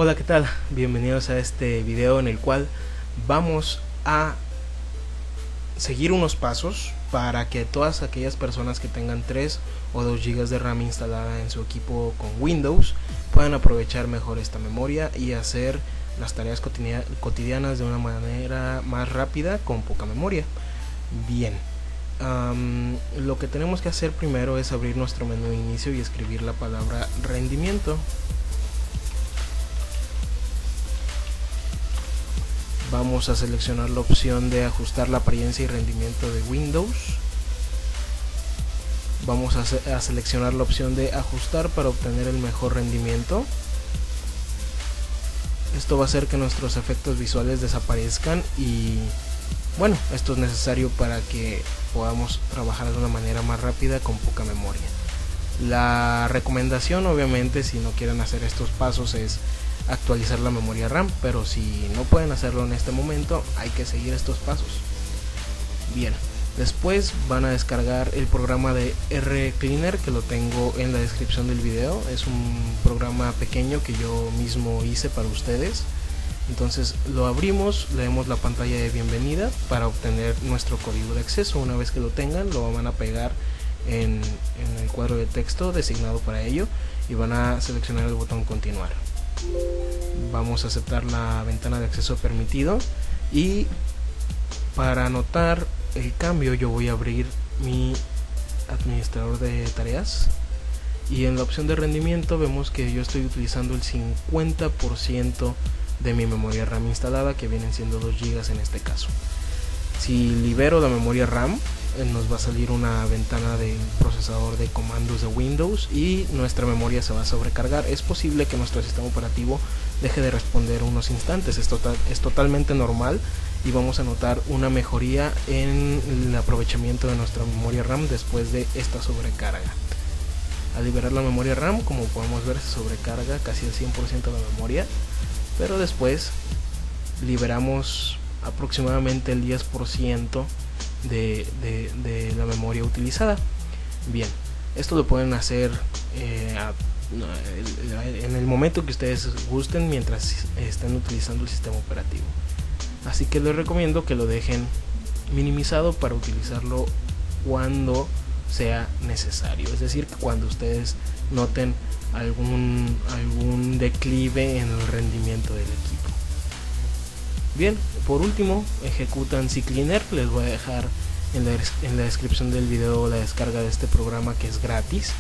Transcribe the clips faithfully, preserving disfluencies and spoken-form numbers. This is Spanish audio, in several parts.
Hola, ¿qué tal? Bienvenidos a este video en el cual vamos a seguir unos pasos para que todas aquellas personas que tengan tres o dos gigas de RAM instalada en su equipo con Windows puedan aprovechar mejor esta memoria y hacer las tareas cotidianas de una manera más rápida con poca memoria. Bien, um, lo que tenemos que hacer primero es abrir nuestro menú de inicio y escribir la palabra rendimiento. Vamos a seleccionar la opción de ajustar la apariencia y rendimiento de Windows. Vamos a, se a seleccionar la opción de ajustar para obtener el mejor rendimiento. Esto va a hacer que nuestros efectos visuales desaparezcan y bueno, esto es necesario para que podamos trabajar de una manera más rápida con poca memoria. La recomendación, obviamente, si no quieren hacer estos pasos, es actualizar la memoria RAM, pero si no pueden hacerlo en este momento, hay que seguir estos pasos. Bien, después van a descargar el programa de R Cleaner, que lo tengo en la descripción del video. Es un programa pequeño que yo mismo hice para ustedes. Entonces lo abrimos, leemos la pantalla de bienvenida para obtener nuestro código de acceso. Una vez que lo tengan, lo van a pegar en, en el cuadro de texto designado para ello y van a seleccionar el botón continuar. Vamos a aceptar la ventana de acceso permitido y para anotar el cambio yo voy a abrir mi administrador de tareas y en la opción de rendimiento vemos que yo estoy utilizando el cincuenta por ciento de mi memoria RAM instalada, que vienen siendo dos gigas en este caso. Si libero la memoria RAM, nos va a salir una ventana del procesador de comandos de Windows y nuestra memoria se va a sobrecargar. Es posible que nuestro sistema operativo deje de responder unos instantes, es, total, es totalmente normal y vamos a notar una mejoría en el aprovechamiento de nuestra memoria RAM después de esta sobrecarga. Al liberar la memoria RAM, como podemos ver, se sobrecarga casi el cien por ciento de la memoria, pero después liberamos aproximadamente el diez por ciento De, de, de la memoria utilizada. Bien, esto lo pueden hacer eh, a, en el momento que ustedes gusten mientras estén utilizando el sistema operativo, así que les recomiendo que lo dejen minimizado para utilizarlo cuando sea necesario, es decir, cuando ustedes noten algún, algún declive en el rendimiento del equipo. Bien, por último, ejecutan CCleaner. Les voy a dejar en la, en la descripción del video la descarga de este programa, que es gratis,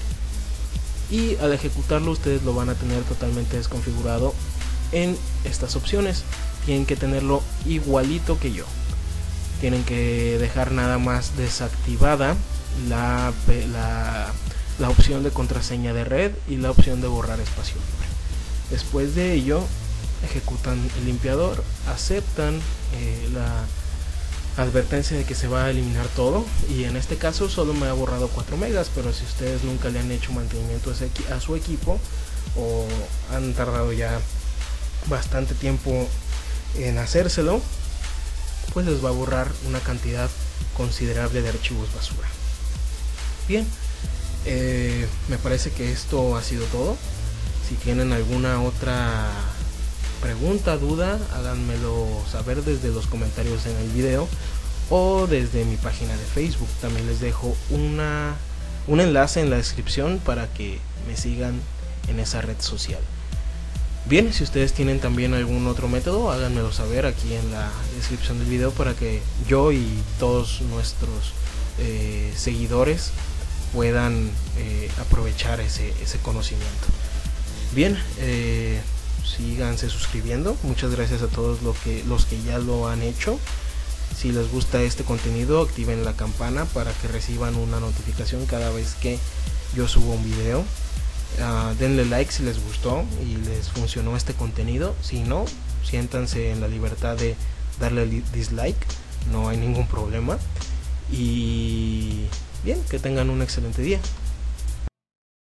y al ejecutarlo ustedes lo van a tener totalmente desconfigurado en estas opciones. Tienen que tenerlo igualito que yo, tienen que dejar nada más desactivada la, la, la opción de contraseña de red y la opción de borrar espacio libre. Después de ello ejecutan el limpiador, aceptan eh, la advertencia de que se va a eliminar todo, y en este caso solo me ha borrado cuatro megas, pero si ustedes nunca le han hecho mantenimiento a su equipo o han tardado ya bastante tiempo en hacérselo, pues les va a borrar una cantidad considerable de archivos basura. Bien, eh, me parece que esto ha sido todo. Si tienen alguna otra pregunta, duda, háganmelo saber desde los comentarios en el video o desde mi página de Facebook. También les dejo una, un enlace en la descripción para que me sigan en esa red social. Bien, si ustedes tienen también algún otro método, háganmelo saber aquí en la descripción del video para que yo y todos nuestros eh, seguidores puedan eh, aprovechar ese, ese conocimiento. Bien, eh, síganse suscribiendo. Muchas gracias a todos los que, los que ya lo han hecho. Si les gusta este contenido, activen la campana para que reciban una notificación cada vez que yo subo un video. Uh, denle like si les gustó y les funcionó este contenido. Si no, siéntanse en la libertad de darle dislike, no hay ningún problema. Y bien, que tengan un excelente día.